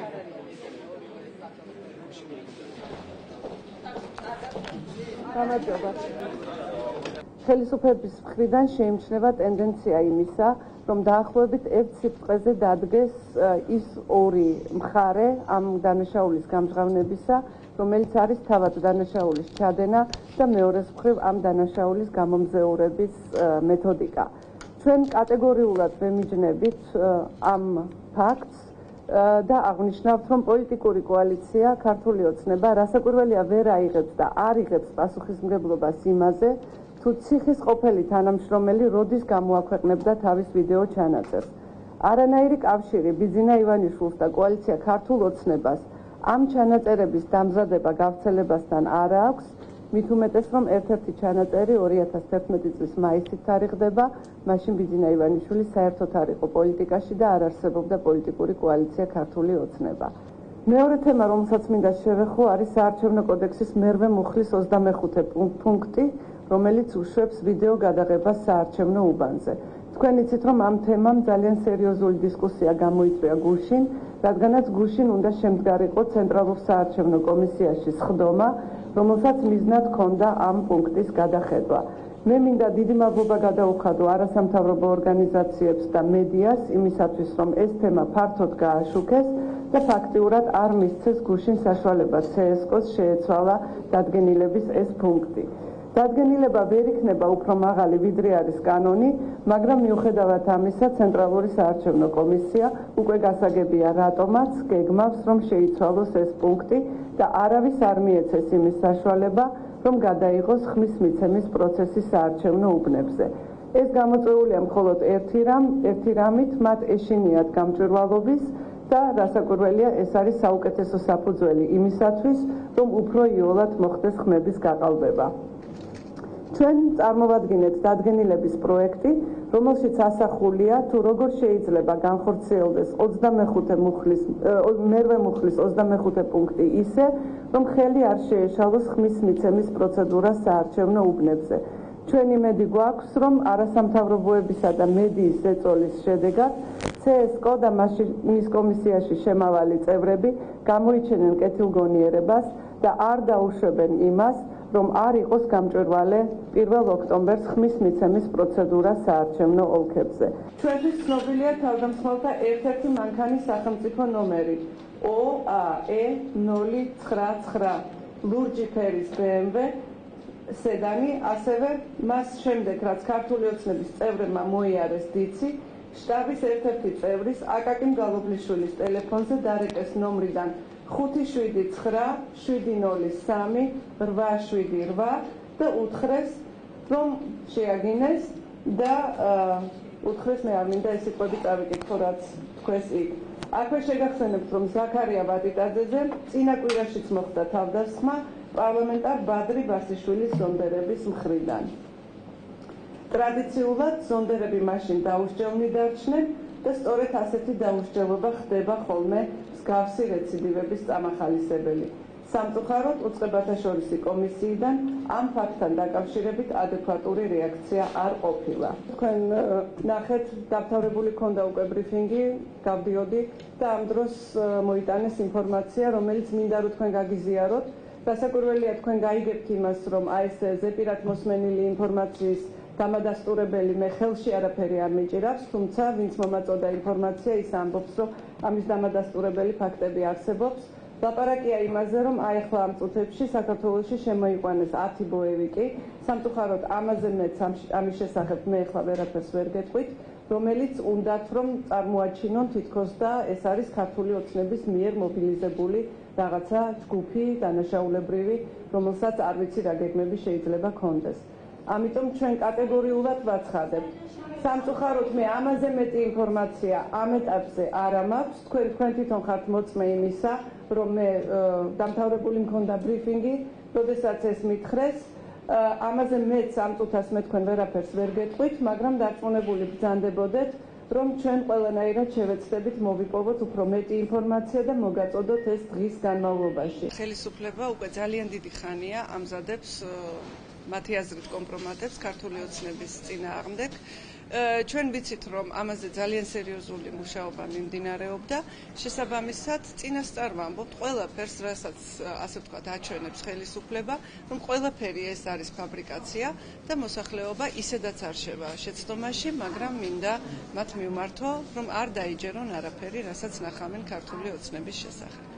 ხელისუფლების მხრიდან შეიმჩნევა ტენდენცია იმისა, რომ დაახლოებით ერთ სიტყვაზე დადგეს ის ორი მხარე ამ დანაშაულის გამჟღავნებისა, რომელიც არის თავად დანაშაულის ჩადენა და მეორეს მხრივ ამ დანაშაულის გამომზეურების მეთოდიკა. ჩვენ კატეგორიულად ვემიჯნებით ამ ფაქტს და აღნიშნავთ, რომ პოლიტიკური კოალიცია ქართული ოცნება რასაკვირველია ვერ აიღებს და არ იღებს პასუხისმგებლობას იმაზე, თუ ციხის ყოფილი თანამშრომელი როდის გამოაქვეყნებდა თავის ვიდეო ჩანაწერს. არანაირი კავშირი ბიძინა ივანიშვილს და კოალიცია ქართულ ოცნებას ამ ჩანაწერების დამზადება გავრცელებასთან არ აქვს, მით უმეტეს, რომ ერთ-ერთი ჩანაწერი 2011 წლის მაისით თარიღდება, მაშინ ბიძინა ივანიშვილი საერთოდ არ იყო პოლიტიკაში და არ არსებობდა პოლიტიკური კოალიცია ქართული ოცნება. მეორე თემა, რომელსაც მინდა შევეხო, არის საარჩევნო კოდექსის მერვე მუხლის 25 პუნქტი, რომელიც უშვებს ვიდეო გადაღებას საარჩევნო უბანზე. თქვენ იცით, რომ ამ თემამ ძალიან სერიოზული დისკუსია გამოიწვია გუშინ, რადგანაც გუშინ უნდა შემდგარიყო ცენტრალურ საარჩევნო კომისიაში სხდომა, რომელსაც მიზნად ჰქონდა ამ პუნქტის გადახედვა. მე მინდა დიდი მადლობა გადაუხადო არასამთავრობო ორგანიზაციებს და მედიას იმისათვის, რომ ეს თემა ფართოდ გააშუქეს და ფაქტიურად არ მისცეს გუშინ საშუალება CSKO-ს შეეცვალა დადგენილების ეს პუნქტი. დადგენილება ვერ იქნება უფრო მაღალი, ვიდრე არის კანონი, მაგრამ მიუხედავად ამისა, ცენტრალური საარჩევნო კომისია უკვე გასაგებია რატომაც გეგმავს, რომ შეიცვალოს ეს პუნქტი და არავის არ მიეცეს იმის საშუალება, რომ გადაიღოს ხმის მიცემის პროცესი საარჩევნო უბნებზე. ეს გამოწვეულია მხოლოდ ერთი რამით, მათ ეშინიათ გამჭვირვალობის და რასაკვირველია, ეს არის საუკეთესო საფუძველი იმისათვის, რომ უფრო იოლად მოხდეს ხმების გაყალბება. ჩვენ წარმოვადგინეთ დადგენილების პროექტი, რომელშიც ასახულია, თუ როგორ შეიძლება განხორციელდეს მერვე მუხლის 25 პუნქტი ისე, რომ ხელი არ შეეშალოს ხმის მიცემის პროცედურა საარჩევნო უბნებზე. ჩვენ იმედი გვაქვს, რომ არასამთავრობოებისა და მედიის ზეწოლის შედეგად CSKO და მის კომისიაში შემავალი წევრები გამოიჩენენ კეთილგონიერებას და არ დაუშვებენ იმას, რომ არ იყოს გამჭვირვალე 1 ოქტომბერს ხმის მიცემის პროცედურა საარჩევნო ოლქებზე. ჩვენთვის ცნობილია თავდამსხმელთა ერთ-ერთი მანქანის სახელმწიფო ნომერი OAE 099 ლურჯი ფერის BMW სედანი, ასევე მას შემდეგ, რაც ქართული ოცნების წევრებმა მოიარეს დიცი, შტაბის ერთ-ერთი წევრის აკაკი მგალობლიშვილის ტელეფონზე დარეკეს ნომრიდან 5703878 და უთხრეს, რომ შეაგინეს და უთხრეს, მე არ მინდა ეს სიტყვები წავიკითხო, რაც თქვეს იქ. აქვე შეგახსენებთ, რომ ზაქარია ვატიტაძეზე წინა კვირაშიც მოხდა თავდასხმა პარლამენტარ ბადრი ბასიშვილის ზონდერების მხრიდან. ტრადიციულად ზონდერები მაშინ დაუსჯელნი დარჩნენ და სწორედ ასეთი დაუსჯელობა ხდება ხოლმე მსგავსი რეციდივების წამახალისებელი. სამწუხაროდ უწყებათა შორისი კომისიიდან ამ ფაქტთან დაკავშირებით ადეკვატური რეაქცია არ ყოფილა. თქვენ ნახეთ, დამთავრებული ქონდა უკვე ბრიფინგი, გავდიოდი და ამ დროს მოიტანეს ინფორმაცია, რომელიც მინდა რომ თქვენ გაგიზიაროთ. რასაკვირველია, თქვენ გაიგებთ იმას, რომ ეს ზეპირად მოსმენილი ინფორმაციის დამადასტურებელი მე ხელში არაფერი არ მიჭირავს, თუმცა ვინც მომაწოდა ინფორმაცია, ის ამბობს, რომ ამის დამადასტურებელი ფაქტები არსებობს. ლაპარაკია იმაზე, რომ აი ახლა ამ წუთებში საქართველოში შემოიყვანეს 10 ბოევიკი, სამწუხაროდ ამაზე მეც ამის შესახებ მე ახლა ვერაფერს ვერ გეტყვით, რომელიც უნდათ რომ წარმოაჩინონ თითქოს და ეს არის ქართული ოცნების მიერ მობილიზებული რაღაცა ჯგუფი, დანაშაულებრივი, რომელსაც არ ვიცი რა გეგმები შეიძლება ქონდეს. ამიტომ ჩვენ კატეგორიულად ვაცხადებთ. სამწუხაროდ მე ამაზე მეტი ინფორმაცია ამ ეტაპზე არ მაქვს. თქვენ თვითონ ხართ მოწმე იმისა, რომ მე დამთავრებული მქონდა ბრიფინგი, როდესაც ეს მითხრეს. ამაზე მეც ამ წუთას მე თქვენ ვერაფერს ვერ გეტყვით, მაგრამ დარწმუნებული ბრძანდებოდეთ, რომ ჩვენ ყველანაირად შევეცდებით მოვიპოვოთ უფრო მეტი ინფორმაცია და მოგაწოდოთ ეს დღის განმავლობაში. ხელისუფლება უკვე ძალიან დიდი ხანია ამზადებს მათი აზრით კომპრომატებს ქართული ოცნების წინააღმდეგ. ჩვენ ვიცით, რომ ამაზე ძალიან სერიოზული მუშაობა მიმდინარეობდა. შესაბამისად, წინასწარ ვამბობთ ყველაფერს, რასაც ასე ვთქვათ, აჩვენებს ხელისუფლება, რომ ყველაფერი ეს არის ფაბრიკაცია და მოსახლეობა ისედაც არ შევა შეცდომაში, მაგრამ მინდა მათ მივმართო, რომ არ დაიჯერონ არაფერი, რასაც ნახავენ ქართული ოცნების შესახებ.